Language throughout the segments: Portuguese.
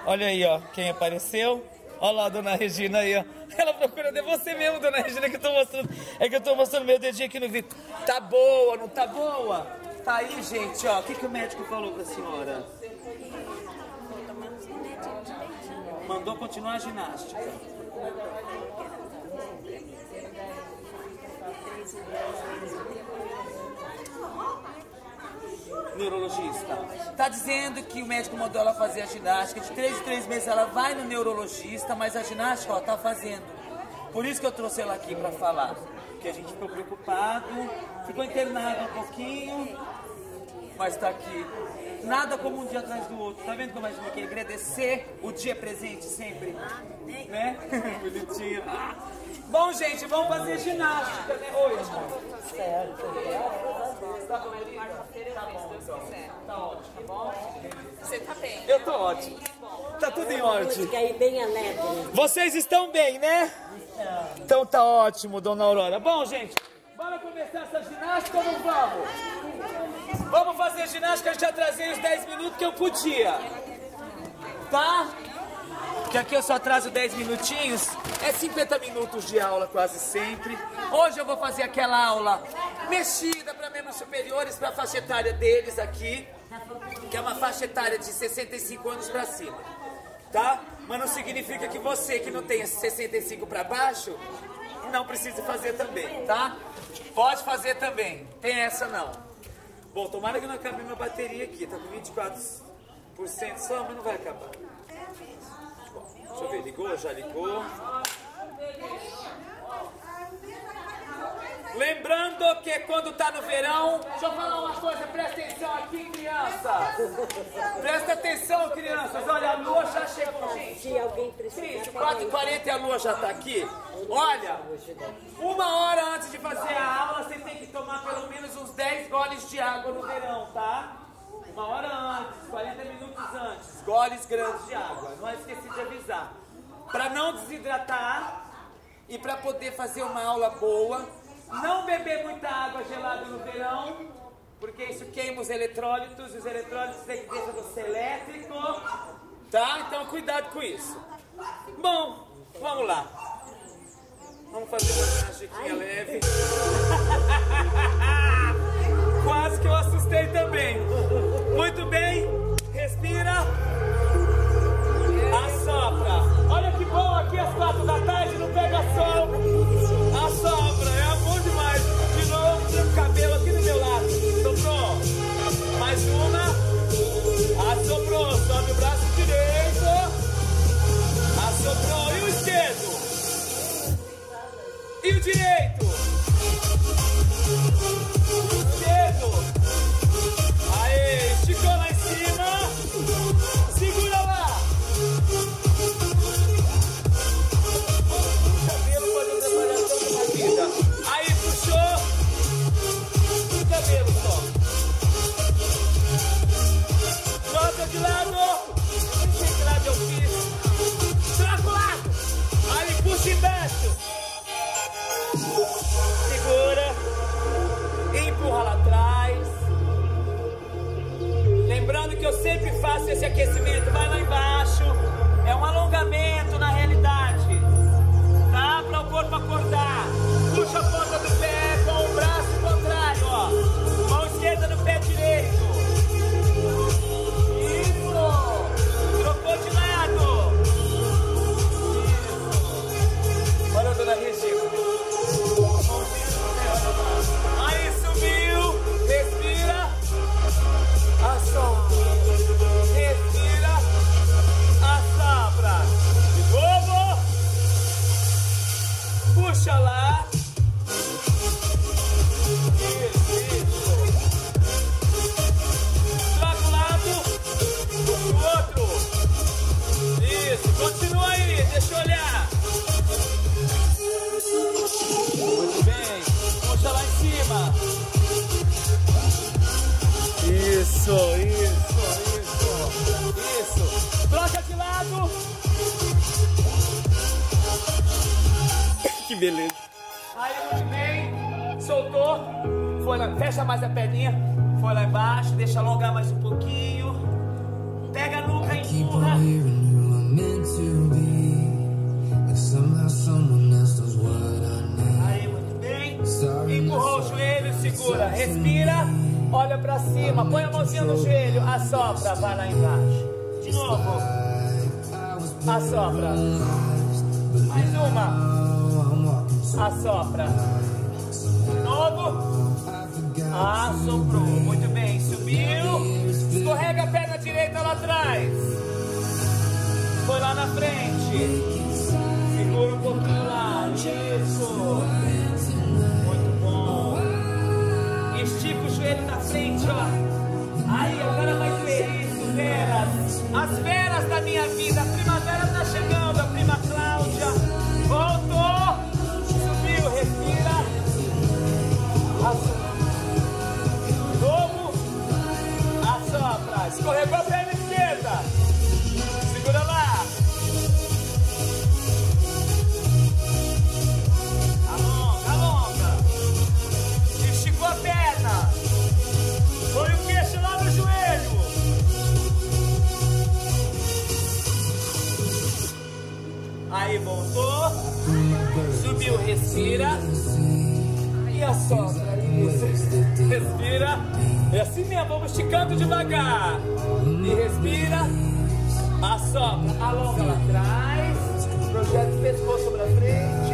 Olha aí, ó, quem apareceu. Olha lá a dona Regina aí, ó. Ela procura de você mesmo, dona Regina, que eu tô mostrando. É que eu tô mostrando meu dedinho aqui no vídeo. Tá boa, não tá boa? Tá aí, gente, ó. O que o médico falou pra senhora? Mandou continuar a ginástica. Neurologista. Tá dizendo que o médico mandou ela fazer a ginástica. De 3 em 3 meses ela vai no neurologista, mas a ginástica, ó, tá fazendo. Por isso que eu trouxe ela aqui pra falar. Porque a gente ficou preocupado, ficou internado um pouquinho, mas tá aqui. Nada como um dia atrás do outro. Tá vendo como a gente quer agradecer o dia presente sempre? Né? Bonitinho. Bom, gente, vamos fazer ginástica, né? Oi, amor. Certo. Tá bom, quarta-feira, tá bom, se Deus quiser. Tá ótimo, tá bom? Você tá bem? Eu tô ótimo. Tá tudo em ordem. Bem alegre. Vocês estão bem, né? Então tá ótimo, dona Aurora. Bom, gente, bora começar essa ginástica ou não vamos? Vamos fazer ginástica, eu já trazei os 10 minutos que eu podia. Tá? Que aqui eu só atraso 10 minutinhos. É 50 minutos de aula quase sempre. Hoje eu vou fazer aquela aula mexida para membros superiores, para a faixa etária deles aqui, que é uma faixa etária de 65 anos para cima, tá? Mas não significa que você que não tenha 65 para baixo não precise fazer também, tá? Pode fazer também, tem essa não. Bom, tomara que não acabe minha bateria aqui, tá com 24% só, mas não vai acabar. Deixa eu ver, ligou? Já ligou? Lembrando que quando tá no verão... Deixa eu falar uma coisa, presta atenção aqui, criança. Presta atenção, crianças. Olha, a lua já chegou, gente. Se alguém precisa... Gente, 4h40 e a lua já tá aqui. Olha, 1 hora antes de fazer a aula, você tem que tomar pelo menos uns 10 goles de água no verão, tá? 1 hora antes, 40 minutos antes, goles grandes de água. Não esqueci de avisar. Para não desidratar e para poder fazer uma aula boa. Não beber muita água gelada no verão, porque isso queima os eletrólitos. E os eletrólitos têm que deixar você elétrico. Tá? Então cuidado com isso. Bom, vamos lá. Vamos fazer uma ginástica leve. Quase que eu assustei também. Muito bem, respira, assopra. Olha que bom aqui às 4 da tarde, não pega sol. Assopra, é bom demais. De novo, tem o cabelo aqui do meu lado. Soprou. Mais uma. Assoprou, sobe o braço direito. Assoprou, e o esquerdo? E o direito? Aê, esticou lá em cima. Segura lá. O cabelo pode atrapalhar tanto na vida. Aí, puxou. O cabelo só. Troca de lado. Nem sei que lado eu fiz. Troca o lado. Aí, puxa embaixo. Segura. Empurra lá atrás. Lembrando que eu sempre faço esse aquecimento. Vai lá embaixo. É um alongamento na realidade. Tá? Para o corpo acordar. Puxa a ponta do pé com o braço contrário, ó. Mão esquerda no pé direito. Isso. Trocou de lado. Isso. Olha a dona Regina. Aí subiu, respira, assopra, respira, assopra, de novo, puxa lá, isso, troca o lado, o outro, isso, continua aí, deixa eu olhar, muito bem. Puxa lá em cima. Isso. Troca de lado. Que beleza. Aí muito bem. Soltou. Foi lá, fecha mais a perninha. Foi lá embaixo. Deixa alongar mais um pouquinho. Pega a nuca e empurra. Olha pra cima, põe a mãozinha no joelho, assopra, vai lá embaixo. De novo. Assopra. Mais uma. Assopra. De novo. Assoprou. Muito bem, subiu. Escorrega a perna direita lá atrás. Foi lá na frente. Segura um pouquinho lá. Isso. Muito bom. Estica o joelho na frente, ó. Aí, agora vai doer isso, veras. As veras da minha vida. A primavera tá chegando. A prima Cláudia voltou. Subiu, respira. Assopra. Novo. Assopra. Escorregou a perna esquerda. Segura lá. Alonga, alonga. Esticou a perna. Põe o queixo lá no joelho. Aí voltou. Subiu, respira. E assopra. Isso. Respira. É assim mesmo, vamos esticando devagar. E respira. Assopra. Alonga lá atrás. Projeta o pescoço pra frente.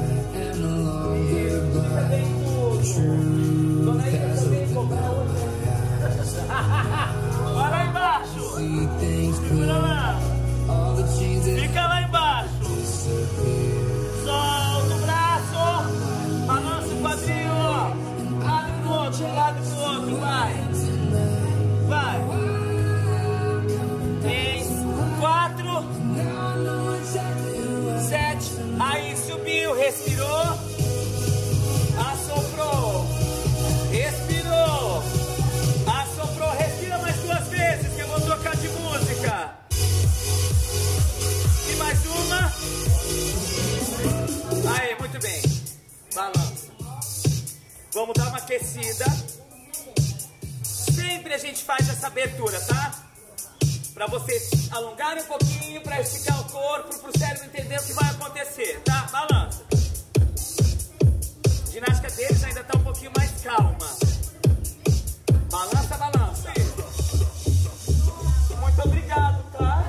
Isso. Fica bem tudo. Dona Ida também cobrar outra. Vai lá embaixo. Segura lá. Fica lá embaixo. Solta o braço. Balança o quadril. Lado pro outro, lado pro outro. Vai. Vai. 3, 4, 7. Aí subiu, respirou. Assoprou. Respirou. Assoprou. Respira mais 2 vezes que eu vou trocar de música. E mais uma. Aí, muito bem. Balança. Vamos dar uma aquecida. Sempre a gente faz essa abertura, tá? Pra vocês alongarem um pouquinho, pra esticar o corpo, pro cérebro entender o que vai acontecer, tá? Balança. A ginástica deles ainda tá um pouquinho mais calma. Balança, balança. Muito obrigado, tá?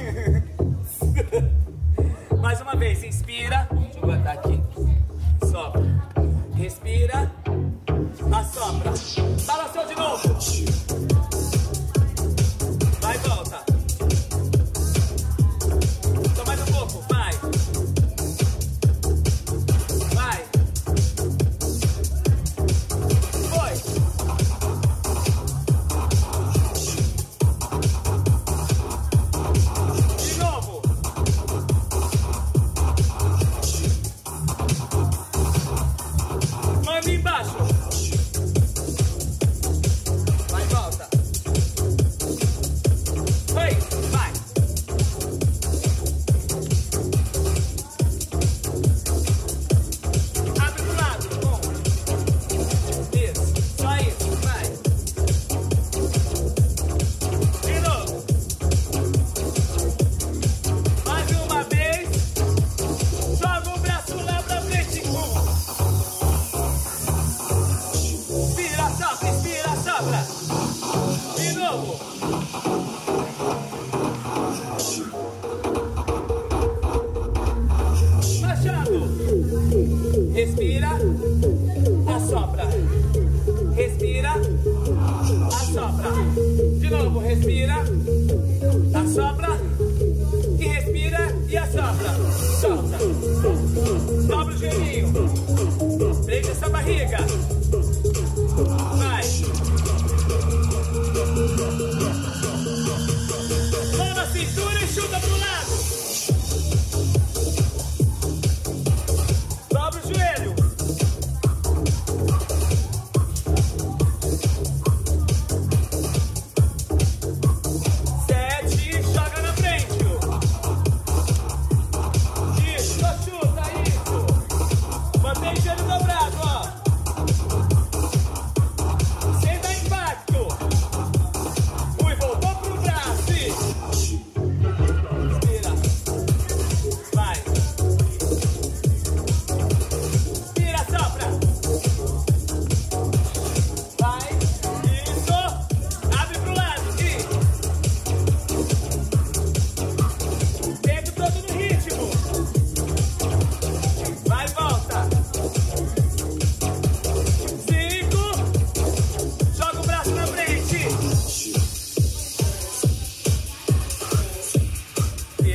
Mais uma vez, inspira. Deixa eu botar aqui. Sopra. Respira. Assopra. Balançou de novo. Vai, volta. Só mais um pouco, vai. Vai. Foi.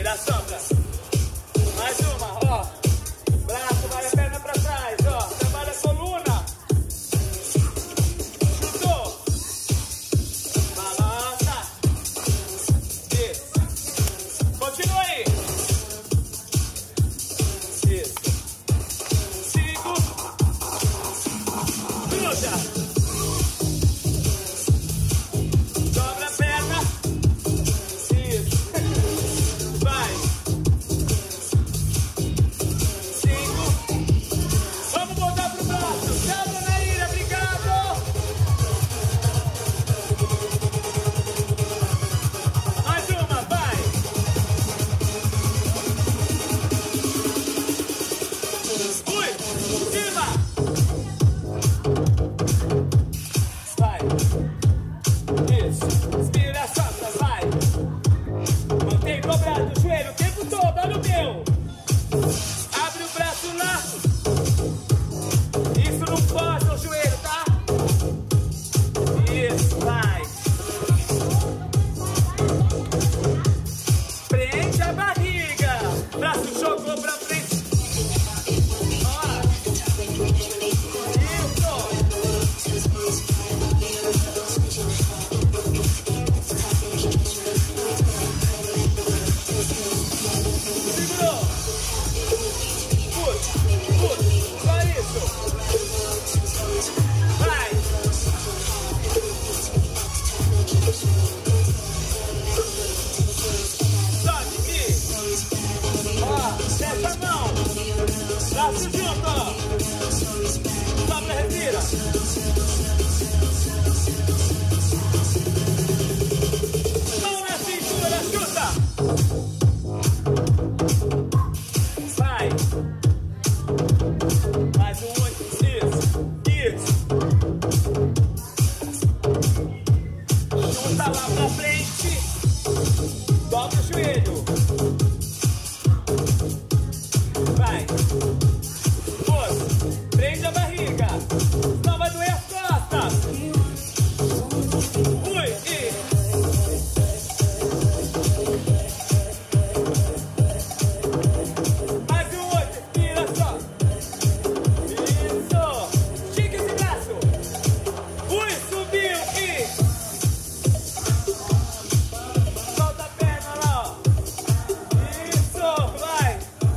Inspira, sopra. Mais uma, ó. Braço, vai a perna pra trás, ó. Trabalha a coluna. Chutou. Balança. Isso. Continua aí. Isso. 5. Gruda. Dobra a perna. Isso. Vai. 5. Vamos voltar pro braço. Dobra na ilha, obrigado. Mais uma, vai. Fui. Cima. Vai. Isso. Inspira, solta, vai. Mantém dobrado o joelho o tempo todo, olha o meu. Abre o braço lá. Isso não força o joelho, tá? Isso, vai. Prende a barriga. Braço jogou pra frente. Ó. Segurou. Puxa, puxa. Só isso. Vai. Sobe aqui. Ó, fecha a mão. Braço junto, ó. Sobra, respira. Mão na cintura, chuta. Vai. Mais um 8. Isso. Isso. Chuta lá pra frente. Dobra o joelho. Vai. Força. Prende a barriga. Não vai doer as costas. Fui. E... Mais um 8, tira só. Isso. Estica esse braço. Ui, subiu e... Solta a perna lá, ó. Isso, vai.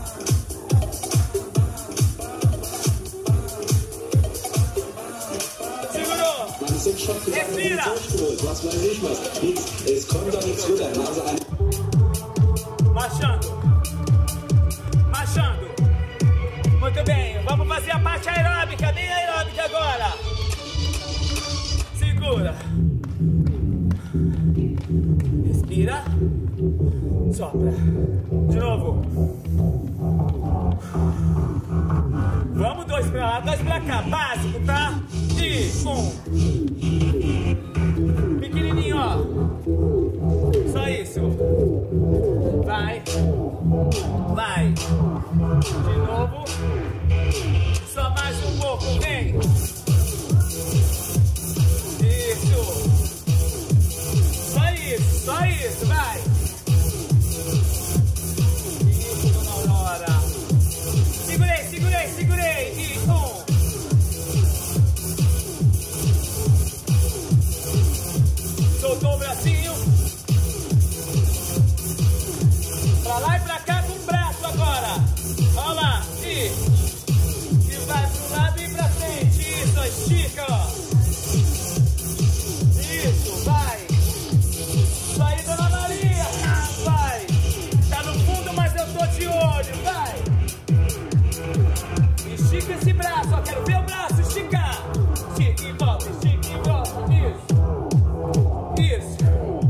Segurou. Respira. Was weiß ich was. Nichts. Es kommt doch nichts runter. Nase an. Marchando. Marchando. Muito bem. Vamos fazer a parte aeróbica, bem aeróbica agora. Segura. Respira. Sopra. De novo. Vamos, 2 pra lá, 2 pra cá. Básico, tá? E 1. Pequenininho, ó. Só isso. Vai. Vai. De novo. Só mais um pouco, vem. Isso. Só isso, vai. Isso, dona Aurora. Segurei. E 1. Soltou o bracinho. Pra lá e pra cá com o braço agora. Olha lá. E vai pro lado e pra frente. Isso, estica, ó. Isso, vai. Isso aí, dona Maria. Vai. Tá no fundo, mas eu tô de olho. Vai. Estica esse braço, ó. Quero ver o braço esticar. Estica e volta, estica e volta. Isso.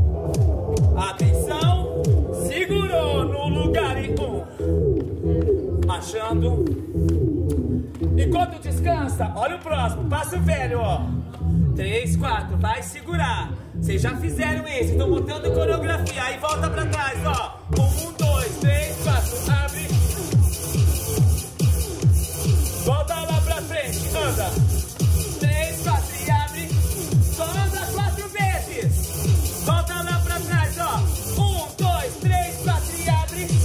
Atenção. Segurou no lugar em 1. Marchando. Enquanto descansa, olha o próximo. Passo velho, ó. 3, 4. Vai segurar. Vocês já fizeram isso. Estão montando coreografia. Aí volta pra trás, ó. 1, 2, 3, 4. Abre. Volta lá pra frente. Anda. 3, 4 e abre. Só anda 4 vezes. Volta lá pra trás, ó. 1, 2, 3, 4 e abre.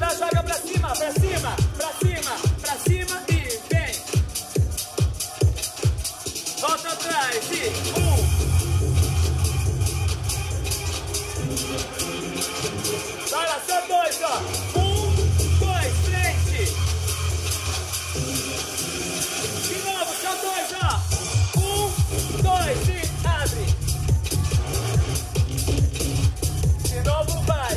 andar, joga pra cima, pra cima, pra cima, pra cima e vem. Volta atrás e 1. Olha, só 2, ó. 1, 2, frente. De novo, só 2, ó. 1, 2 e abre. De novo, vai.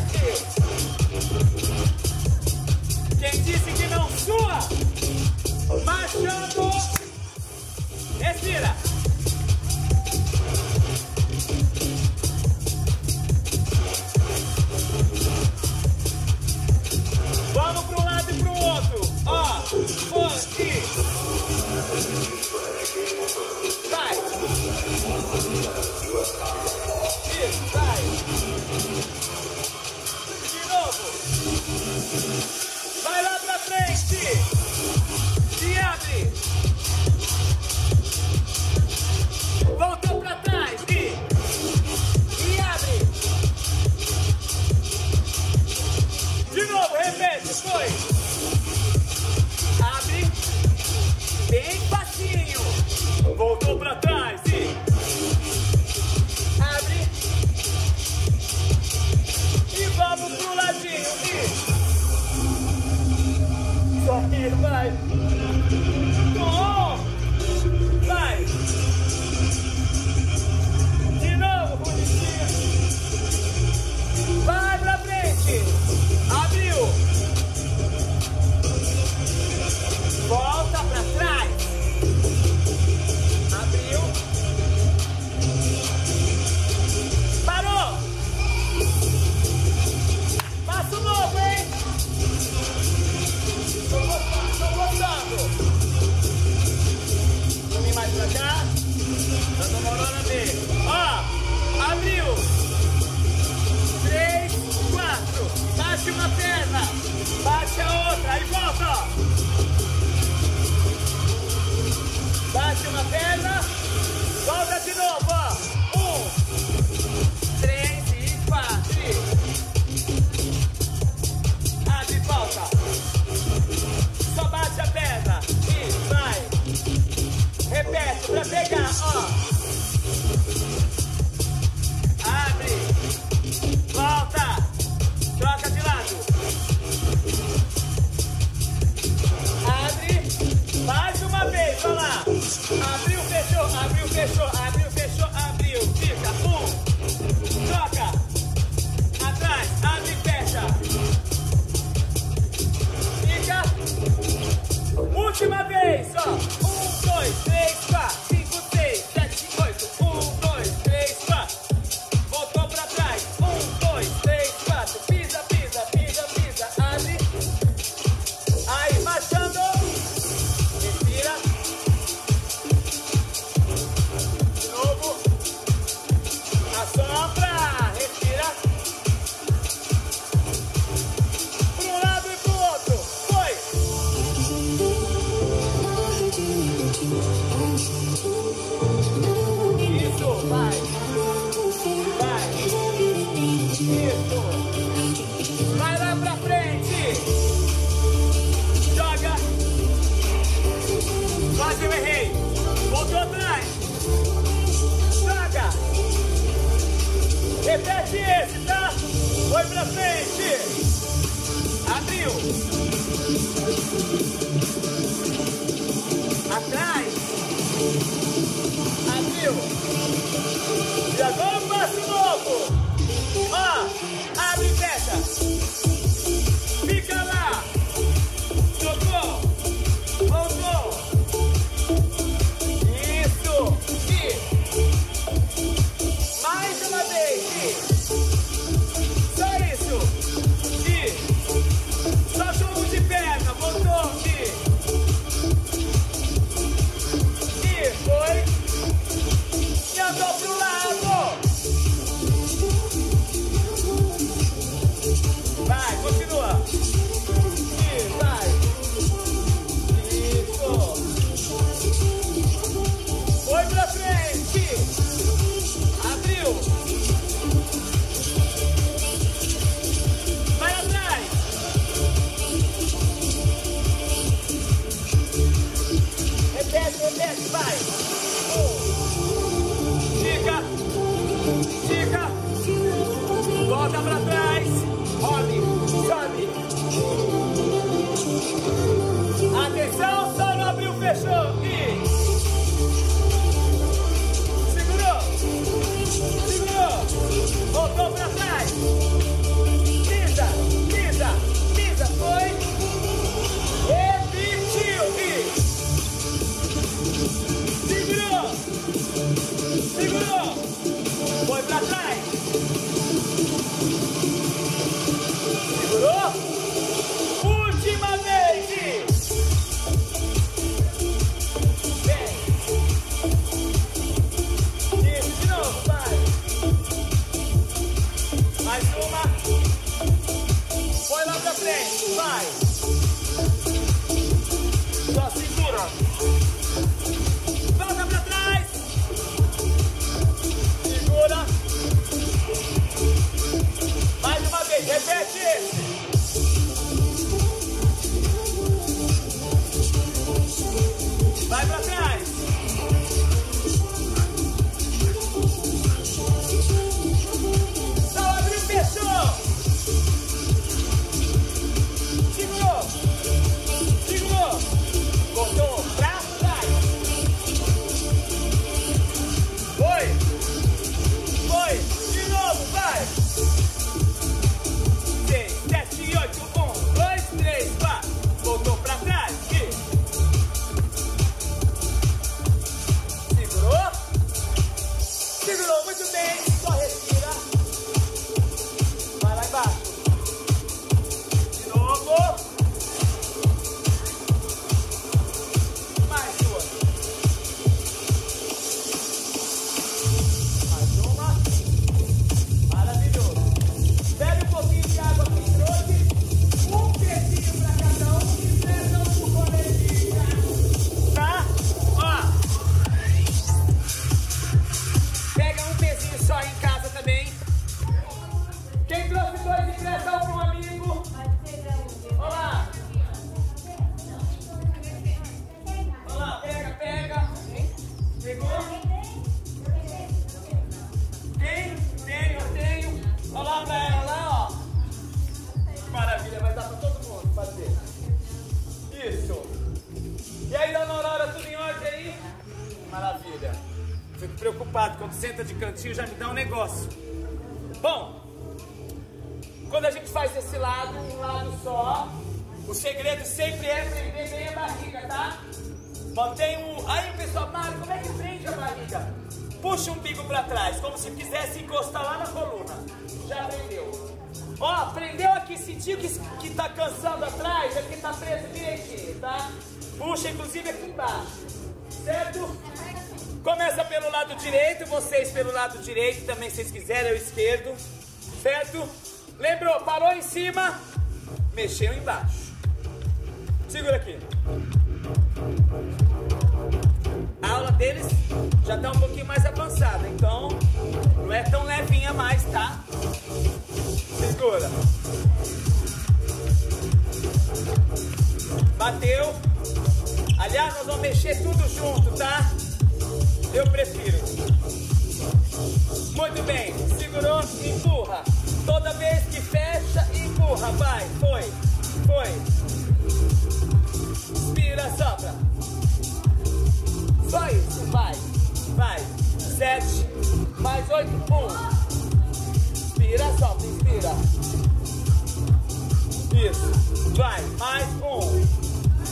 Quem disse que não sua? Marchando. Respira. Vamos para um lado e para o outro. Ó, foi e vai. Isso, vai. De novo. Vai lá pra frente. E abre. Voltou pra trás e abre. De novo, repete, foi. Abre. Bem facinho. Voltou pra trás e abre. E vamos pro ladinho e só que vai. Vai. De novo, bonitinho. Vai pra frente. Abriu. Volta pra trás. Abriu. Parou. Passo novo, hein? Tô gostando. Vem mais pra cá. Tá demorando a ver. Ó, abriu. 3, 4. Bate uma perna. Bate a outra. E volta, ó. Bate uma perna. Volta de novo, ó. 1, 3 e 4. Abre e volta. Só bate a perna. E vai. Repete pra pegar, ó. Abre. Volta. Troca de lado. Abre. Mais uma vez, olha lá. Abriu, fechou, abriu, fechou, abriu, fechou, abriu. Fica. 1. Troca. Atrás. Abre e fecha. Fica. Última vez, ó. 1, 2, 3, 4, 5, 6, 7, 8. 1, 2, 3, 4. Voltou pra trás. 1, 2, 3, 4. Pisa, pisa, pisa, pisa. Abre. Aí, marchando. Respira. De novo. Assopra. Respira. Para um lado e pro outro. Foi. Isso, vai. Vai. Isso. Vai lá pra frente. Joga. Quase eu errei. Voltou atrás. Joga. Repete esse, tá? Foi pra frente. Abriu. Atrás. Abriu. E agora um passo novo. Ó, abre e fecha. Fica lá. Tocou. Voltou. Isso. E mais uma vez. E só isso. E só jogo de perna. Voltou. E foi. E andou pro lado. esse. Vai pra trás. Só abriu, fechou. Segurou. Segurou. Voltou pra trás. Foi. Foi. De novo, vai. 6, 7, 8, 1, 2, 3, 4. Voltou pra trás. Segurou. Segurou muito bem. Só respira. Vai lá embaixo. De novo. Mais duas. Mais uma. Maravilhoso. Bebe um pouquinho de água que trouxe. Um pezinho pra cada um e presta um coleguinha. Tá? Ó. Pega um pezinho só em casa também. Quem trouxe dois empresta um para um amigo. Olha lá. Olha lá, pega, pega. Pegou? Tem? Tenho, eu tenho. Olha lá pra ela, lá, ó. Maravilha, vai dar pra todo mundo fazer. Isso. E aí, dona Aurora, tudo em ordem aí? Maravilha. Fico preocupado, quando senta de cantinho já me dá um negócio. Bom, quando a gente faz desse lado, um lado só, o segredo sempre é prender bem a barriga, tá? Mantém um... Aí, pessoal, Mário, como é que prende a barriga? Puxa o umbigo pra trás, como se quisesse encostar lá na coluna. Já prendeu. Ó, prendeu aqui, sentiu que tá cansando atrás, é porque tá preso direitinho, tá? Puxa, inclusive, aqui embaixo. Certo? Começa pelo lado direito, vocês pelo lado direito, também se vocês quiserem, é o esquerdo. Certo? Lembrou? Parou em cima, mexeu embaixo. Segura aqui. A aula deles já está um pouquinho mais avançada, então não é tão levinha mais, tá? Segura. Bateu. Aliás, nós vamos mexer tudo junto, tá? Eu prefiro. Muito bem. Segurou, empurra. Toda vez que fecha, empurra. Vai. Foi. Foi. Inspira, sopra. Só isso. Vai. Vai. 7. Mais 8. 1. Inspira, sopra. Inspira. Isso. Vai. Mais 1.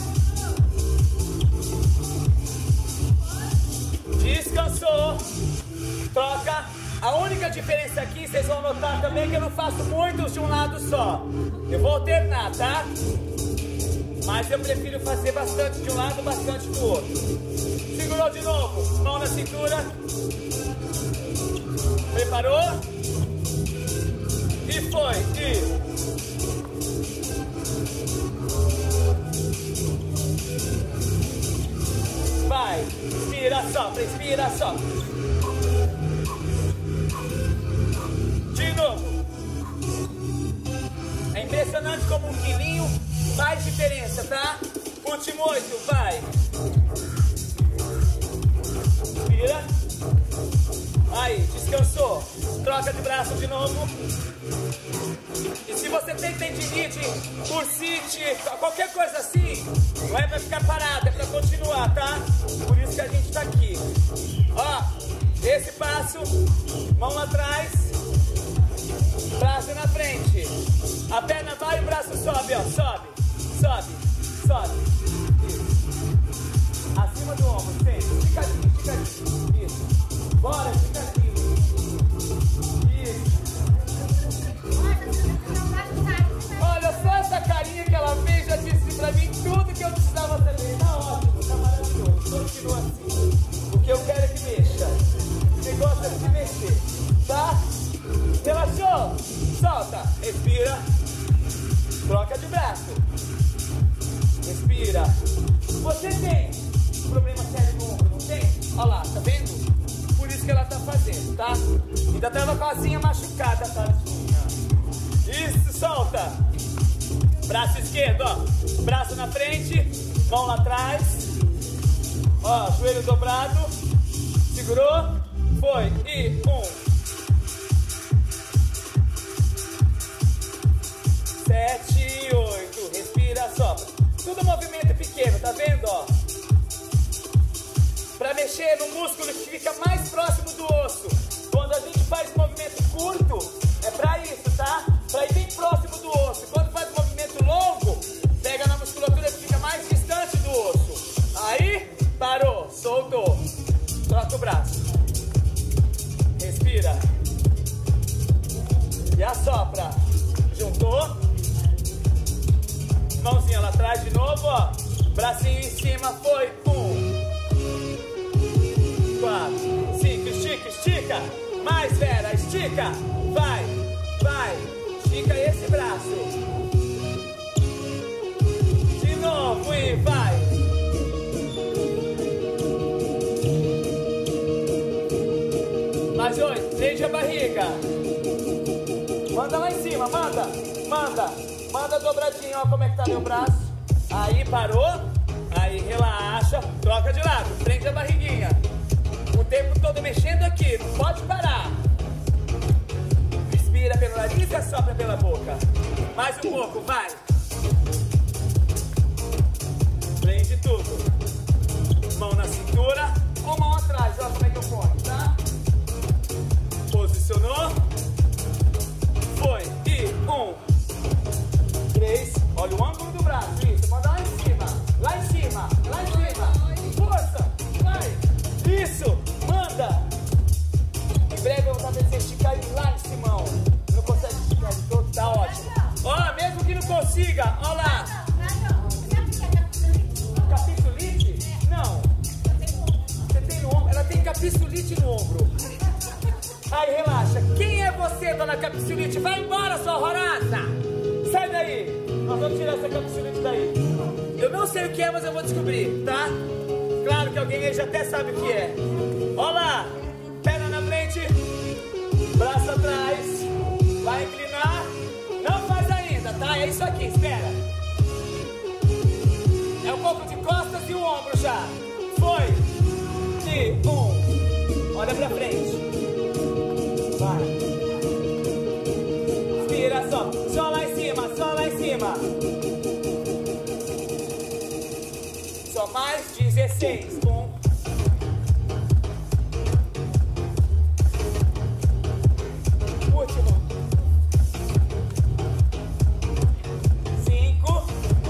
Descansou. Troca. A única diferença aqui, vocês vão notar também que eu não faço muitos de um lado só. Eu vou alternar, tá? Mas eu prefiro fazer bastante de um lado, bastante do outro. Segurou de novo. Mão na cintura. Preparou? E foi. E... vai. Inspira, sopra. Inspira, sopra. De novo. É impressionante como um quilinho faz diferença, tá? Último 8, vai. Inspira. Aí, descansou. Troca de braço de novo. E se você tem tendinite, bursite, qualquer coisa assim, não é pra ficar parado, é pra continuar, tá? Por isso que a gente tá aqui. Ó, esse passo, mão lá atrás, braço na frente. A perna vai e o braço sobe, ó. Sobe, sobe, sobe. Isso. Acima do ombro, sempre. Esticadinho, esticadinho. Isso. Bora, esticadinho. Isso. Olha só essa carinha que ela fez, já disse pra mim tudo que eu precisava saber. Tá ótimo, tá maravilhoso. Continua assim. O que eu quero é que mexa. Você gosta de mexer, tá? Relaxou? Solta. Respira. Troca de braço. Respira. Você tem problema sério no ombro, não tem? Olha lá, tá vendo? Por isso que ela tá fazendo, tá? Ainda tava com a asinha machucada, tadinha. Isso, solta. Braço esquerdo, ó. Braço na frente, mão lá atrás. Ó, joelho dobrado. Segurou. Foi. E 1. 7, 8. Respira, sopra. Tudo movimento pequeno, tá vendo, ó? Pra mexer no músculo que fica mais próximo do osso. Quando a gente faz movimento curto, é pra isso, tá? Pra ir bem próximo do osso. Quando faz movimento longo, pega na musculatura que fica mais distante do osso. Aí, parou, soltou. Troca o braço. Respira. E assopra. Juntou. Mãozinha lá atrás de novo, ó. Bracinho em cima, foi. 1, 4, 5, estica, estica. Mais, Vera, estica. Vai, vai. Estica esse braço. De novo e vai. Mais 8, prende a barriga. Manda lá em cima, manda, manda. Manda dobradinho, ó como é que tá meu braço. Aí, parou. Aí, relaxa. Troca de lado, prende a barriguinha. O tempo todo mexendo aqui, não pode parar. Respira pelo nariz e assopra pela boca. Mais um pouco, vai. Prende tudo. Mão na cintura ou mão atrás, ó como é que eu ponho, tá? Posicionou. Foi. E 1, 3. Olha o ângulo do braço. Isso, manda lá em cima. Lá em cima. Lá em cima. Força. Vai. Isso. Manda. Em breve eu vou fazer você esticar ele lá em cima. Não consegue esticar ele todo. Tá ótimo. Ó, mesmo que não consiga. Ó lá. Capsulite? Não. Você tem no ombro. Ela tem capsulite no ombro. Aí, relaxa. Quem é você, dona capsulite? Vai embora, sua horrorosa. Sai daí. Nós vamos tirar essa capsulite daí. Eu não sei o que é, mas eu vou descobrir, tá? Claro que alguém aí já até sabe o que é. Ó lá. Perna na frente. Braço atrás. Vai inclinar. Não faz ainda, tá? É isso aqui, espera. É um pouco de costas e o ombro já. Foi. E 1. Olha pra frente. Vai. Respira só. Só lá em cima, só lá em cima. Só mais 16. 1. Último. 5.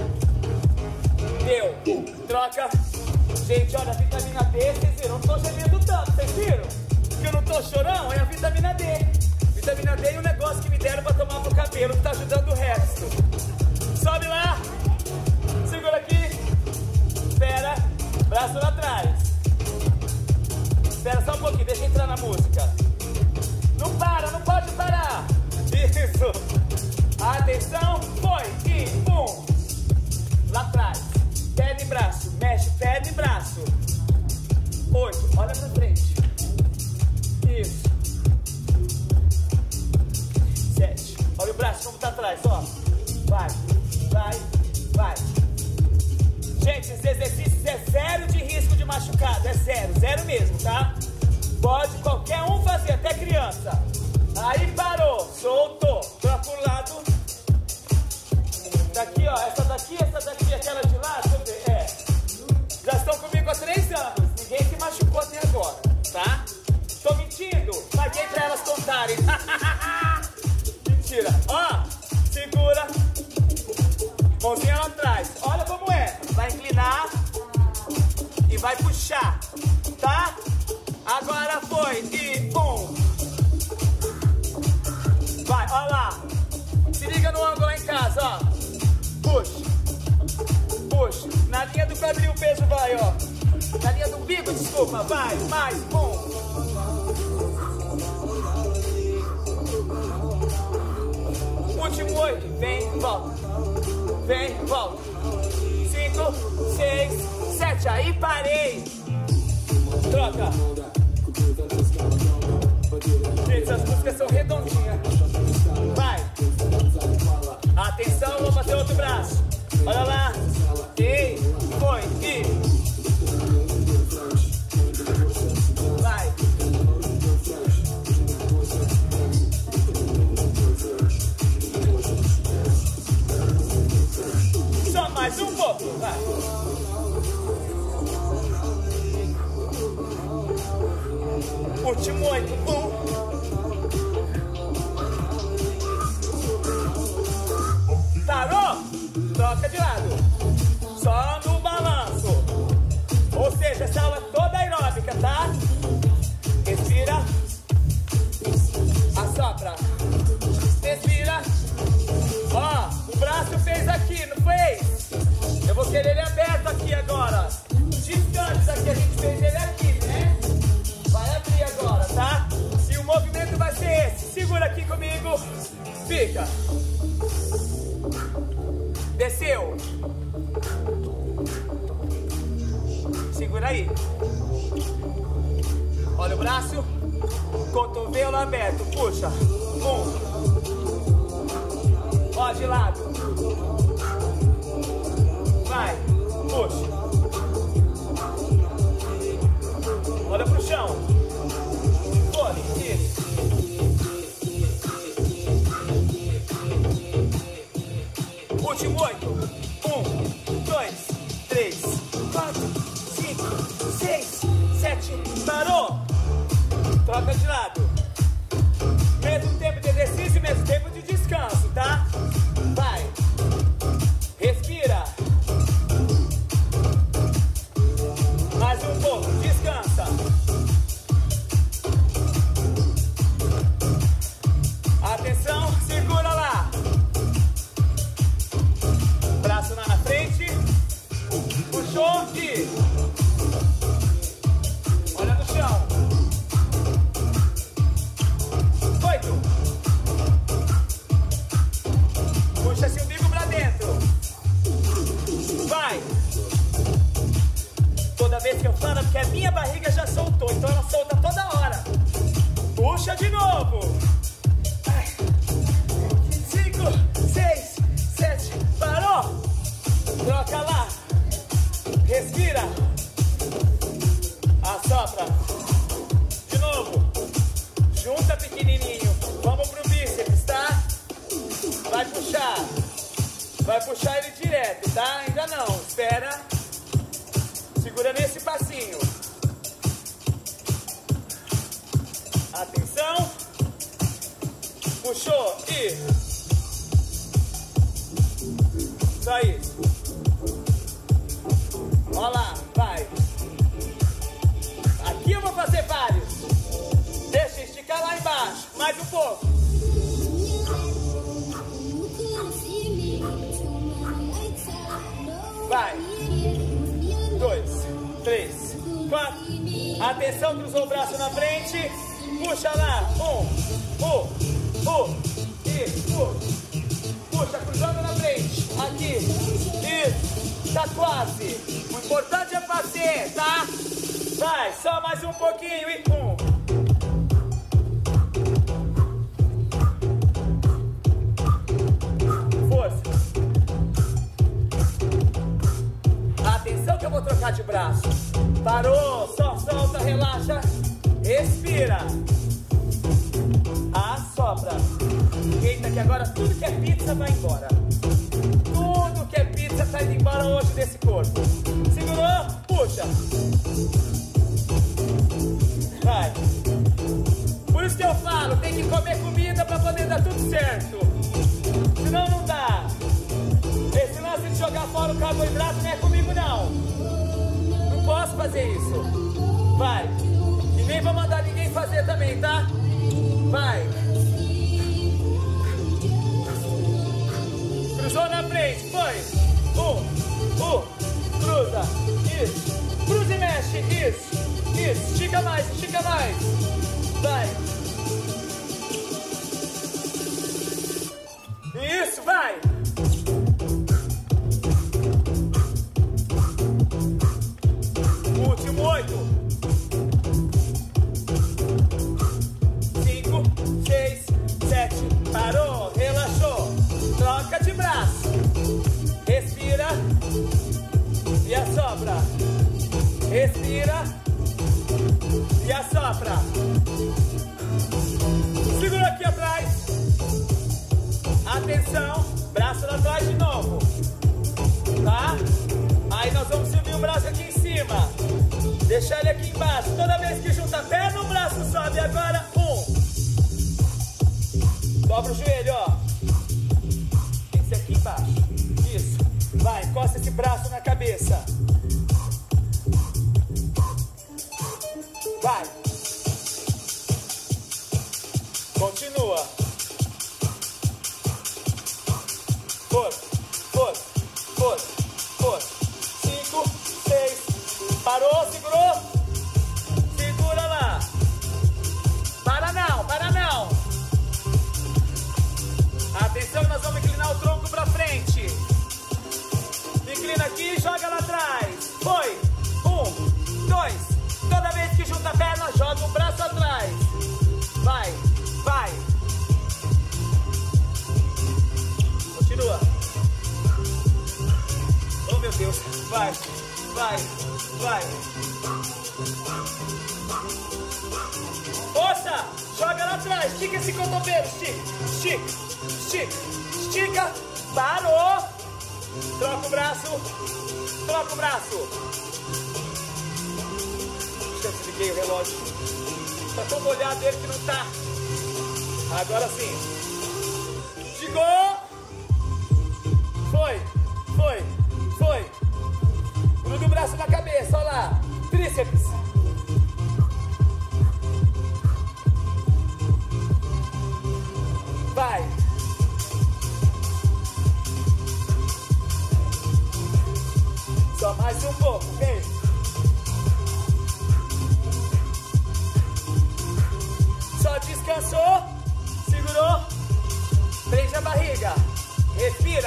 Deu. Troca. Gente, olha a vitamina D, vocês viram? Eu não tô gemendo tanto, vocês viram? Que eu não tô chorão, é a vitamina D. Vitamina D e um negócio que me deram pra tomar pro cabelo, que tá ajudando o resto. Sobe lá. Segura aqui. Espera. Braço lá atrás. Espera só um pouquinho, deixa entrar na música. Não para, não pode parar. Isso. Atenção. Foi. E 1. Lá atrás. Perna e braço. Mexe perna e braço. 8. Olha pra frente. Isso. 7. Olha o braço como tá atrás, ó. Vai, vai, vai. Gente, esses exercícios é zero de risco de machucado. É zero, zero mesmo, tá? Pode qualquer um fazer, até criança. Aí parou, soltou. Troca o lado. Daqui, ó, essa daqui, aquela de lá, deixa eu ver. É. Já estão comigo há 3 anos. Ninguém se machucou até agora, tá? Tô mentindo? Paguei pra elas contarem. Mentira. Ó, segura. Mãozinha lá atrás. Olha como é. Vai inclinar e vai puxar, tá? Agora foi. E 1. Vai, ó lá. Se liga no ângulo lá em casa, ó. Puxa. Puxa. Na linha do quadril o peso vai, ó. Na linha do umbigo, desculpa. Vai, mais. 1. Último 8. Vem, volta. Vem, volta. 5, 6, 7. Aí parei. Troca. Gente, essas músicas são redondinhas. Vai. Atenção, vou fazer outro braço. Olha lá. E foi. E vai. Só mais um pouco. Vai. Último 8. 1. Parou? Troca de lado. Só no balanço. Ou seja, essa aula é toda aeróbica, tá? Respira. Assopra. Respira. Ó, o braço fez aqui, não fez? Eu vou querer ele aberto aqui agora. Distante daqui, a gente fez ele aqui, né? Vai abrir agora, tá? E o movimento vai ser esse. Segura aqui comigo. Fica. Desceu. Segura aí. Olha o braço. Cotovelo aberto. Puxa. 1. Ó, de lado. Vai. Puxa. Olha pro chão. Fone. Tire. Último 8. 1, 2, 3, 4, 5, 6, 7. Parou. Troca de lado. Mesmo tempo de exercício, mesmo tempo de descanso, tá? Vai. Respira. Mais um pouco. Descansa. Atenção. Segura lá. Braço lá na frente. Puxou e... olha no chão. 8. Puxa esse umbigo pra dentro. Vai. Toda vez que eu falo, porque a minha barriga já soltou, então ela solta toda hora. Puxa de novo. 5, 6, 7. Parou. Troca lá. Respira. Assopra. De novo. Junta pequenininho. Vamos pro bíceps, tá? Vai puxar. Vai puxar ele direto, tá? Ainda não. Espera. Segura nesse passinho. Atenção. Puxou e... só isso. Olha lá, vai. Aqui eu vou fazer vários. Deixa esticar lá embaixo. Mais um pouco. Vai. 2, 3, 4. Atenção, cruzou o braço na frente. Puxa lá. 1. E puxa, cruzando na frente. Aqui. Isso. Tá quase. O importante é fazer, tá? Vai, só mais um pouquinho. E 1. Força. Atenção que eu vou trocar de braço. Parou, só solta, relaxa. Respira. Assopra. Eita, que agora tudo que é pizza vai embora. Tudo que é pizza tá indo embora hoje desse corpo. Segurou? Puxa. Vai. Por isso que eu falo, tem que comer comida pra poder dar tudo certo. Senão não dá. Esse lance de jogar fora o carboidrato não é comigo não. Não posso fazer isso. Vai. E nem vou mandar ninguém fazer também, tá? Vai. Cruzou na frente, foi. 1. Cruza. Isso. Cruza e mexe. Isso. Estica mais, estica mais. Vai. Isso, vai. Último 8. 5, 6, 7. Parou, relaxou. Troca de braço. Respira. Respira. E assopra. Segura aqui atrás. Atenção. Braço lá atrás de novo. Tá? Aí nós vamos subir o braço aqui em cima. Deixar ele aqui embaixo. Toda vez que junta a perna, o braço sobe. Agora, 1. Dobra o joelho, ó. Esse aqui embaixo. Isso. Vai, encosta esse braço na cabeça. Vai. Continua. Força, força, força, força. 5, 6. Parou, segurou. Segura lá. Para não, para não. Atenção, nós vamos inclinar o tronco pra frente. Inclina aqui e joga lá atrás. Foi. 1, 2. Toda vez que junta a perna, joga o braço atrás. Vai, vai. Continua. Oh, meu Deus. Vai, vai, vai. Força. Joga lá atrás. Estica esse cotovelo. Estica, estica, estica. Estica. Parou. Troca o braço. Troca o braço. Eu desliguei o relógio. Tá tão molhado ele que não tá. Agora sim. Chegou. Foi, foi, foi. Gruda o braço na cabeça, olha lá. Tríceps. Vai. Só mais um pouco, vem. Só descansou, segurou, prende a barriga, respira,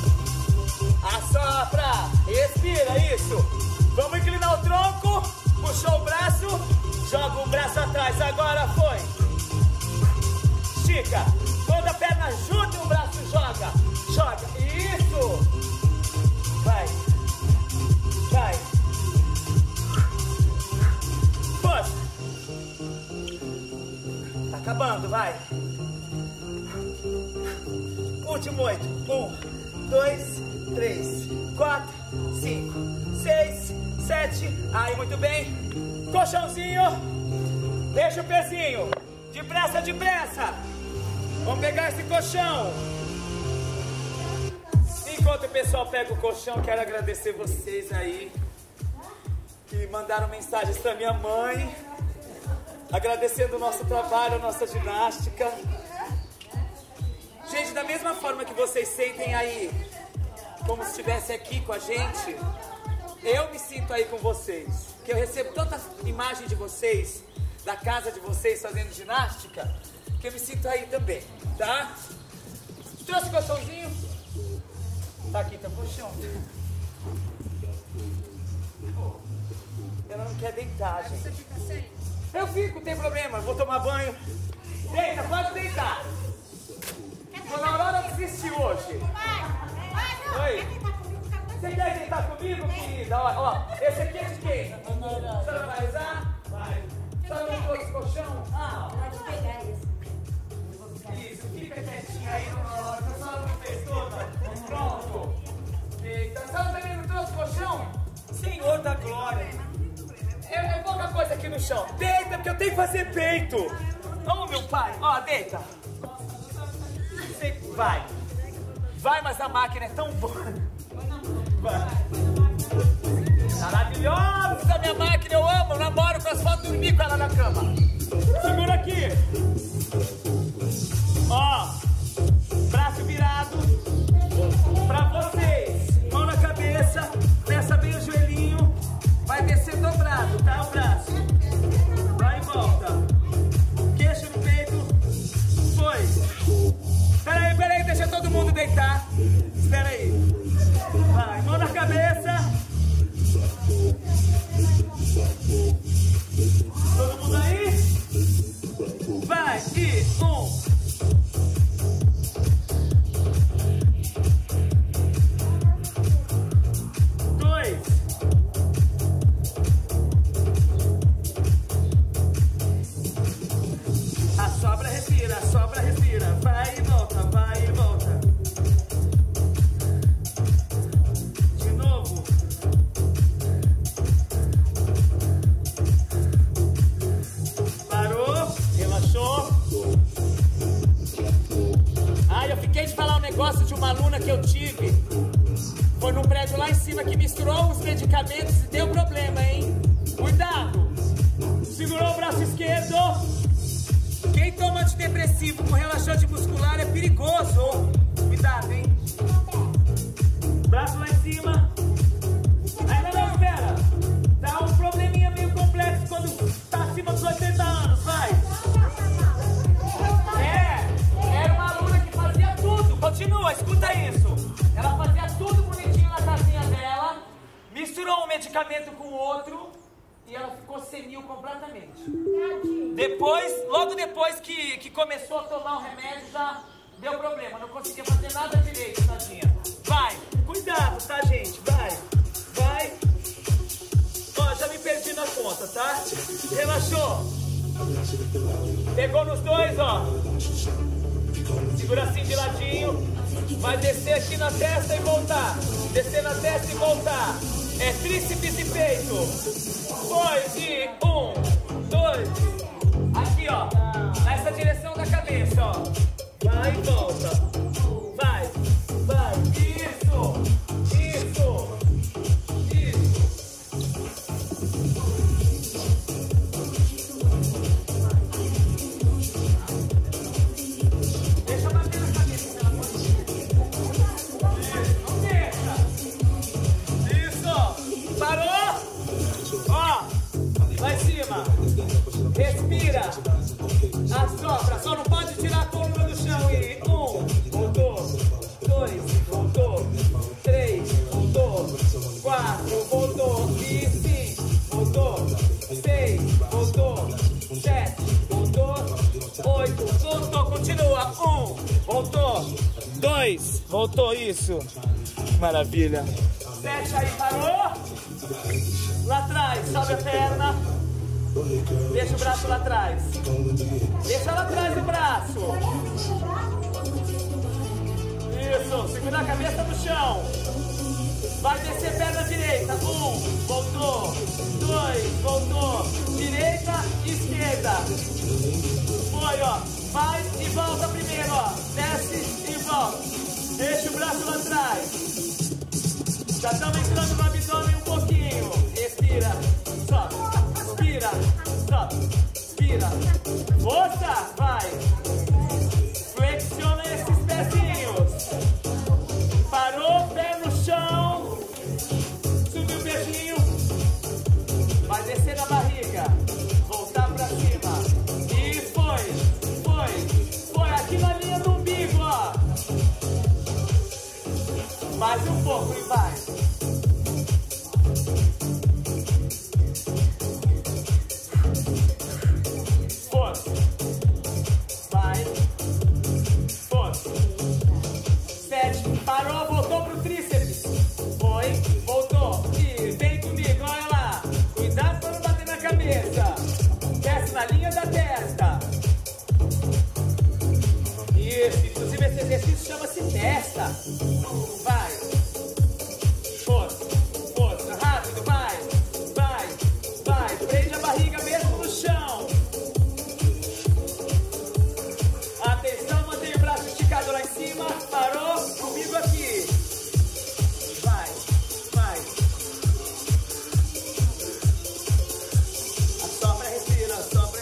assopra, respira, isso. Vamos inclinar o tronco, puxou o braço, joga o braço atrás, agora foi. Estica, toda a perna junta e o braço joga, joga, isso. Vai, vai. Força. Tá acabando, vai. Último 8. 1, 2, 3, 4, 5, 6, 7. Aí, muito bem. Colchãozinho. Deixa o pezinho. Depressa, depressa. Vamos pegar esse colchão. Enquanto o pessoal pega o colchão, quero agradecer vocês aí que mandaram mensagens pra minha mãe, agradecendo o nosso trabalho, a nossa ginástica. Gente, da mesma forma que vocês sentem aí, como se estivesse aqui com a gente, eu me sinto aí com vocês. Que eu recebo tanta imagem de vocês, da casa de vocês fazendo ginástica, que eu me sinto aí também, tá? Trouxe o colchãozinho? Tá aqui, tá o colchão. Ela não quer deitar, gente. Você fica sem? Eu fico, não tem problema, vou tomar banho. Deita, pode deitar. Dona Aurora desistiu hoje. Oi. Você quer deitar comigo, querida? Ó, esse aqui é de quem? A senhora vai usar? Vai. A senhora não trouxe colchão? Ah, pode pegar isso. Isso, fica quietinha aí, Dona Aurora. A senhora não fez toda? Pronto. Eita, a senhora também não trouxe colchão? Senhor da glória. É pouca coisa aqui no chão. Deita, porque eu tenho que fazer peito. Ô, meu pai. Ó, deita. Vai. Vai, mas a máquina é tão boa. Vai. Maravilhosa a minha máquina, eu amo. Eu namoro com as fotos, dormir com ela na cama. Segura aqui. Ó. Braço virado. Pra vocês. Mão na cabeça. Fecha bem o joelhinho. Vai descer dobrado, tá? O braço. Vai e volta. Queixo no peito. Foi. Peraí, deixa todo mundo deitar. Espera aí. Vai, mão na cabeça. Todo mundo aí? Vai, e tive foi num prédio lá em cima que misturou os medicamentos e deu problema, hein? Cuidado! Segurou o braço esquerdo. Quem toma antidepressivo com relaxante muscular é perigoso. Cuidado, hein? Braço lá em cima. Ainda não, espera. Dá um probleminha meio complexo quando tá acima dos 80 anos, vai. Era uma aluna que fazia tudo. Continua, escuta isso. Ela fazia tudo bonitinho na casinha dela, misturou um medicamento com o outro e ela ficou senil completamente. Depois, logo depois que começou a tomar o remédio, já deu problema. Não conseguia fazer nada direito, tadinha. Vai, cuidado, tá, gente? Vai. Ó, já me perdi na conta, tá? Relaxou. Pegou nos dois, ó. Segura assim de ladinho. Vai descer aqui na testa e voltar. Descer na testa e voltar. É tríceps e peito. Foi de 1, 2. Aqui, ó. Nessa direção da cabeça, ó. Vai e volta. Vai. Isso. Deixa bater na cabeça, pelo amor de Deus. Não deixa. Isso. Parou. Ó. Lá em cima. Respira. Assopra. Só não pode tirar a coluna do chão. E 1, voltou. 2, voltou. 3, voltou. 4, voltou. E 5, voltou. 6, voltou. 7, voltou. 8, voltou. Continua. 1, voltou. 2, voltou. Isso. Maravilha. 7 aí, parou. Lá atrás, sobe a perna. Deixa o braço lá atrás. Deixa lá atrás o braço. Isso, segura a cabeça no chão. Vai descer perna direita. 1, voltou. 2, voltou. Direita, esquerda. Foi, ó. Vai e volta primeiro, ó. Desce e volta. Deixa o braço lá atrás. Já estamos entrando no abdômen um pouquinho. Respira. Sobe. Inspira. Sobe. Inspira. Força. Vai. Flexiona esses pezinhos. Parou, pé no chão. Subiu o peixinho. Vai descer na barriga. Voltar pra cima. E foi. Aqui na linha do umbigo, ó. Mais um pouco e vai. Força. Vai. Força. 7. Parou, voltou pro tríceps. Foi, voltou. E vem comigo, olha lá. Cuidado pra não bater na cabeça. Desce na linha da testa. Isso, inclusive esse exercício chama-se testa. Vai. Força, rápido, vai. Prende a barriga mesmo no chão. Atenção, mantém o braço esticado lá em cima. Parou, comigo aqui. Vai. Assopra, respira, assopra.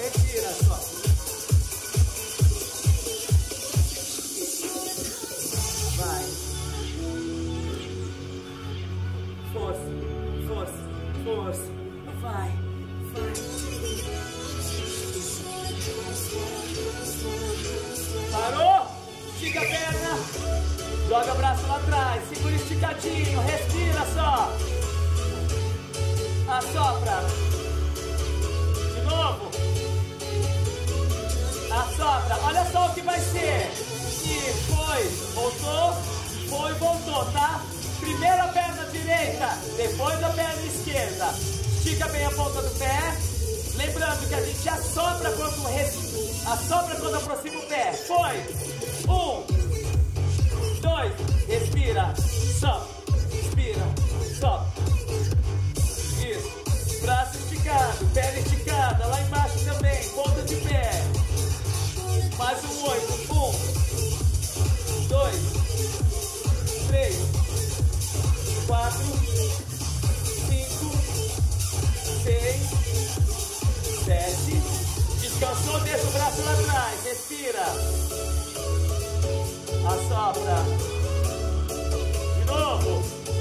Vai. Força. Vai. Parou? Estica a perna. Joga o braço lá atrás. Segura esticadinho. Respira só. Assopra. De novo. Assopra. Olha só o que vai ser. E foi. Voltou, tá? Primeiro a perna direita, depois a perna esquerda. Estica bem a ponta do pé. Lembrando que a gente assopra quando aproxima o pé. Foi. 1, 2, respira. Sobe. Inspira. Sobe. Isso. Braço esticado, perna esticada. Lá embaixo também. Ponta de pé. Mais um 8. 1, 2, 3, respira. Assopra. De novo.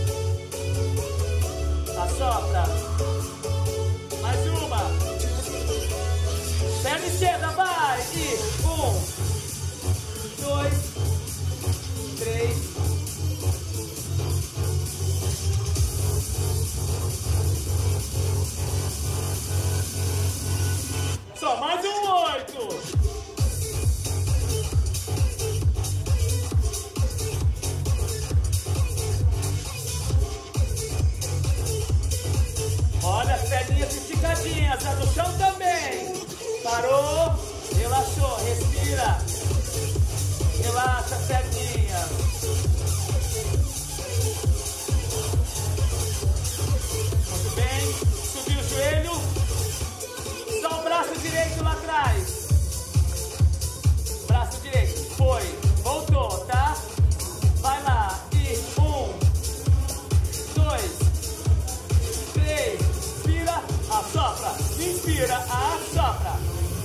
Assopra. Mais uma. Perna esquerda, vai. E 1, 2, 3. Só mais um 8. Olha as perninhas esticadinhas, a do chão também. Parou, relaxou, respira. Relaxa as perninhas. Muito bem, subiu o joelho. Só o braço direito lá atrás. Braço direito, foi, voltou, tá? Vai lá, e 1, 2, 3, inspira, assopra, inspira, assopra.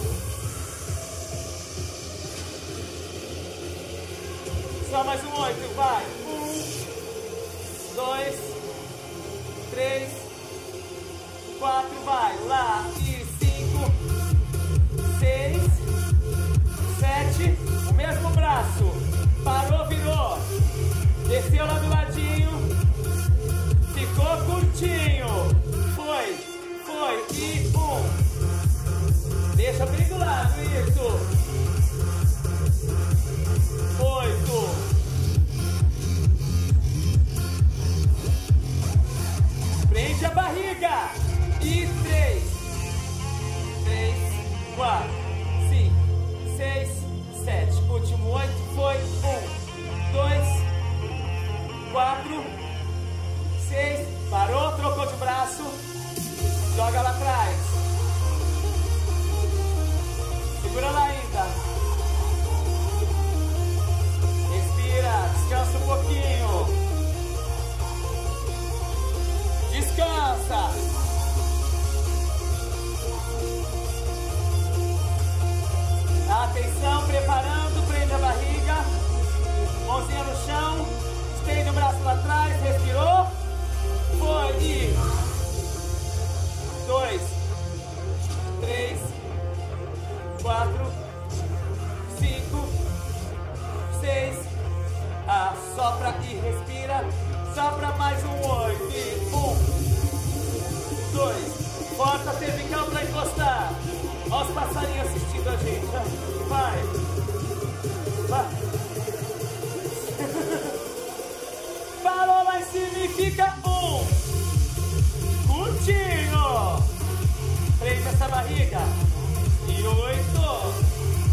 Só mais um 8, vai. 1, 2, 3, 4, vai. Lá, e 5, 6, 7. O mesmo braço. Parou, virou. Desceu lá do ladinho. Ficou curtinho. Foi, foi. E 1. Deixa bem do lado, isso. 8. Prende a barriga. E 3, 4, 5, 6, 7. Último 8 foi 1, 2, 4, 6. Parou, trocou de braço. Joga lá atrás. Segura lá ainda. Respira, descansa um pouquinho. Descansa. Atenção, preparando, prende a barriga. Mãozinha no chão. Estende o braço lá atrás, respirou. Foi, e 2, 3, 4, 5, 6. Assopra e respira. Sopra mais um 8. E 1, 2. Bota a cervical pra encostar. Olha os passarinhos assistindo a gente. Vai. Vai. Parou lá em cima e fica 1. Curtinho. Prende essa barriga. E 8.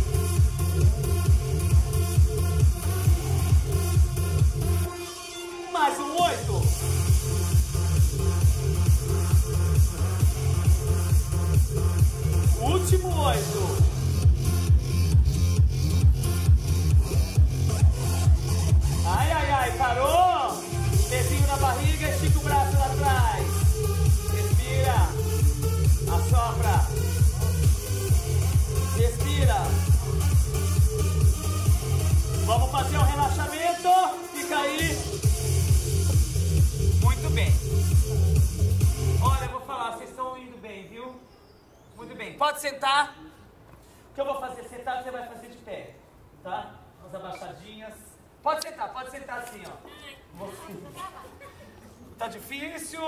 Mais um 8. Último 8. Ai, ai, ai, parou. Pezinho na barriga, estica o braço lá atrás. Respira. Assopra. Respira. Vamos fazer um relaxamento. Fica aí. Muito bem. Olha, eu vou falar, vocês estão indo bem, viu? Muito bem. Pode sentar. O que eu vou fazer sentado, você vai fazer de pé. Tá? Umas abaixadinhas. Pode sentar assim, ó. Tá difícil.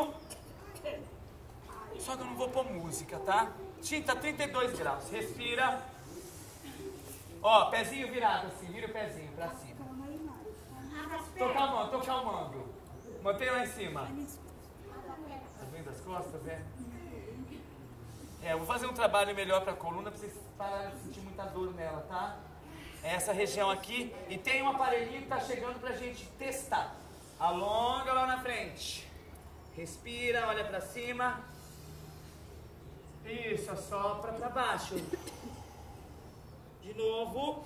Só que eu não vou pôr música, tá? Tá 32 graus. Respira. Ó, pezinho virado assim. Vira o pezinho pra cima. Tô calmando. Mantém lá em cima. Tá vendo as costas, é? Eu vou fazer um trabalho melhor pra coluna pra vocês pararem de sentir muita dor nela, tá? É essa região aqui. E tem um aparelhinho que tá chegando pra gente testar. Alonga lá na frente. Respira, olha pra cima. Isso, assopra pra baixo. De novo.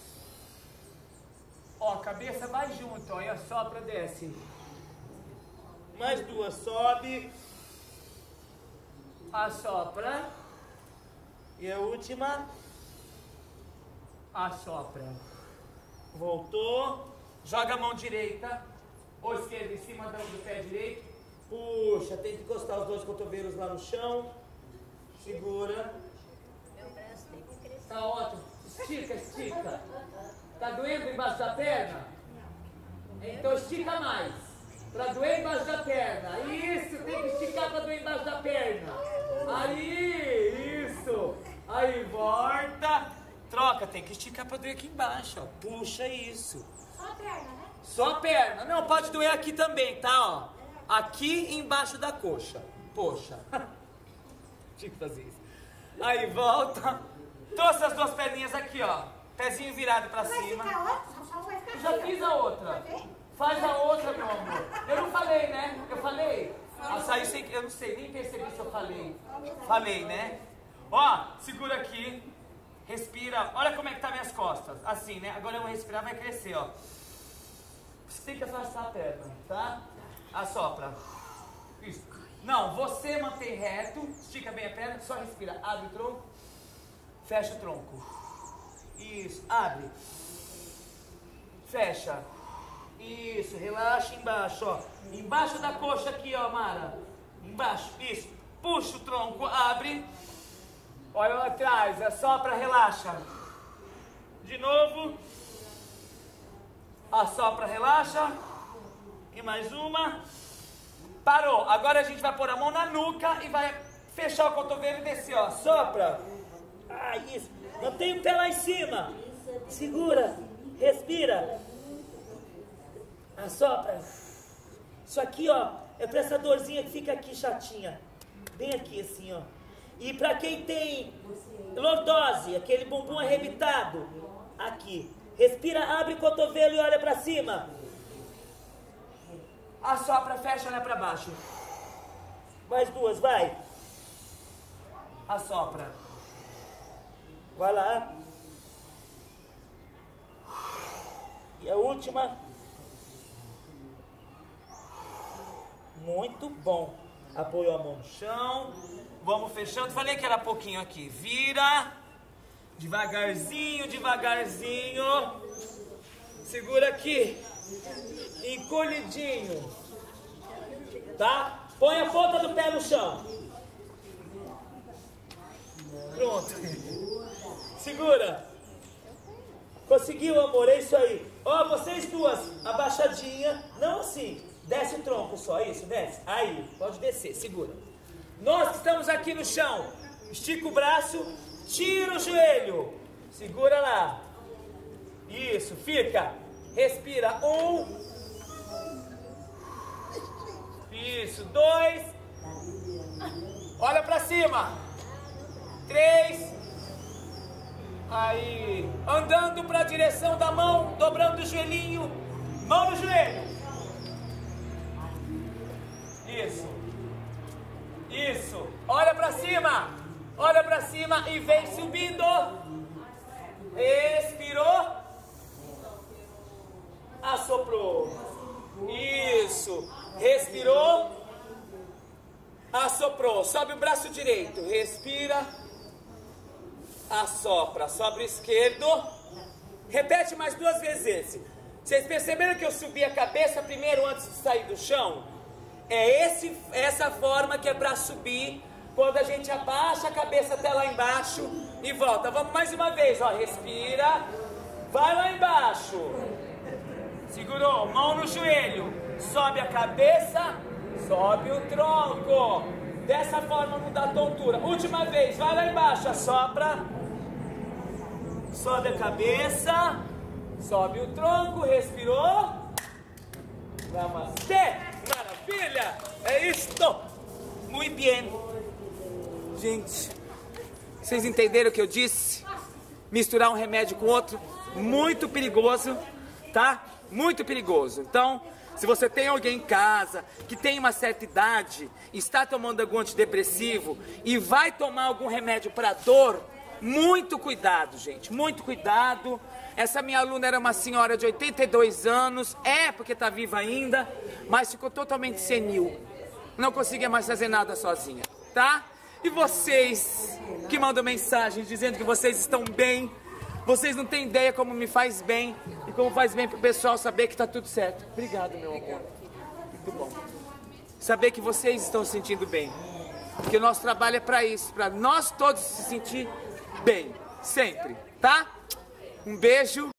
Ó, cabeça vai junto, ó, e assopra, desce. Mais duas, sobe. Assopra. E a última. Assopra. Voltou. Joga a mão direita ou esquerda em cima do pé direito. Puxa, tem que encostar os dois cotovelos lá no chão. Segura. Meu braço tem que crescer. Tá ótimo. Estica, estica. Tá doendo embaixo da perna? Então estica mais. Pra doer embaixo da perna. Isso, tem que esticar pra doer embaixo da perna. Aí, isso. Aí, volta. Troca, tem que esticar pra doer aqui embaixo, ó. Puxa isso. Só a perna, né? Só a perna. Não, pode doer aqui também, tá, ó. Aqui embaixo da coxa. Poxa. Tinha que fazer isso. Aí, volta. Trouxe as duas perninhas aqui, ó. Pezinho virado pra cima. Vai ficar outra? Só vai ficar Já fiz a outra. Faz a outra, meu amor. Eu não falei, né? Eu falei. Ah, saiu sem... Eu não sei, nem percebi se eu falei. Falei, né? Ó, segura aqui. Respira. Olha como é que tá minhas costas. Assim, né? Agora eu vou respirar, vai crescer, ó. Você tem que afastar a perna, tá? Assopra. Isso. Não, você mantém reto. Estica bem a perna. Só respira. Abre o tronco. Fecha o tronco. Isso. Abre. Fecha. Isso, relaxa embaixo, ó. Embaixo da coxa aqui, ó, Mara. Embaixo, isso. Puxa o tronco, abre. Olha lá atrás, assopra, relaxa. De novo. Assopra, relaxa. E mais uma. Parou. Agora a gente vai pôr a mão na nuca e vai fechar o cotovelo e descer, ó. Sopra. Ah, isso. Mantém o pé lá em cima. Segura. Respira. Assopra. Isso aqui, ó, é pra essa dorzinha que fica aqui chatinha. Bem aqui, assim, ó. E pra quem tem lordose, aquele bumbum arrebitado, aqui. Respira, abre o cotovelo e olha pra cima. Assopra, fecha, olha pra baixo. Mais duas, vai. Assopra. Vai lá. E a última. Muito bom. Apoiou a mão no chão. Vamos fechando. Falei que era pouquinho aqui. Vira. Devagarzinho, devagarzinho. Segura aqui. Encolhidinho. Tá? Põe a ponta do pé no chão. Pronto. Segura. Conseguiu, amor? É isso aí. Ó, vocês duas. Abaixadinha. Não assim. Desce o tronco só, isso, desce. Aí, pode descer, segura. Nós que estamos aqui no chão, estica o braço, tira o joelho. Segura lá. Isso, fica. Respira. 1. Isso, 2. Olha pra cima. 3. Aí. Andando pra direção da mão, dobrando o joelhinho. Mão no joelho. Isso. Isso. Olha pra cima. Olha pra cima e vem subindo. Expirou. Assoprou. Isso. Respirou. Assoprou. Sobe o braço direito. Respira. Assopra. Sobe o esquerdo. Repete mais 2 vezes esse. Vocês perceberam que eu subi a cabeça primeiro antes de sair do chão? É essa forma que é para subir, quando a gente abaixa a cabeça até lá embaixo e volta. Vamos mais uma vez, ó, respira, vai lá embaixo, segurou, mão no joelho, sobe a cabeça, sobe o tronco, dessa forma não dá tontura. Última vez, vai lá embaixo, assopra, sobe a cabeça, sobe o tronco, respirou, namastê. Maravilha! É isto! Muito bem! Gente, vocês entenderam o que eu disse? Misturar um remédio com outro, muito perigoso, tá? Muito perigoso. Então, se você tem alguém em casa que tem uma certa idade, está tomando algum antidepressivo e vai tomar algum remédio para dor, muito cuidado, gente, muito cuidado. Essa minha aluna era uma senhora de 82 anos, porque está viva ainda, mas ficou totalmente senil. Não conseguia mais fazer nada sozinha, tá? E vocês que mandam mensagens dizendo que vocês estão bem, Vocês não têm ideia como me faz bem e como faz bem pro pessoal saber que tá tudo certo. Obrigado, meu amor. Muito bom. Saber que vocês estão se sentindo bem. Porque o nosso trabalho é pra isso, pra nós todos se sentir bem, sempre, tá? Um beijo.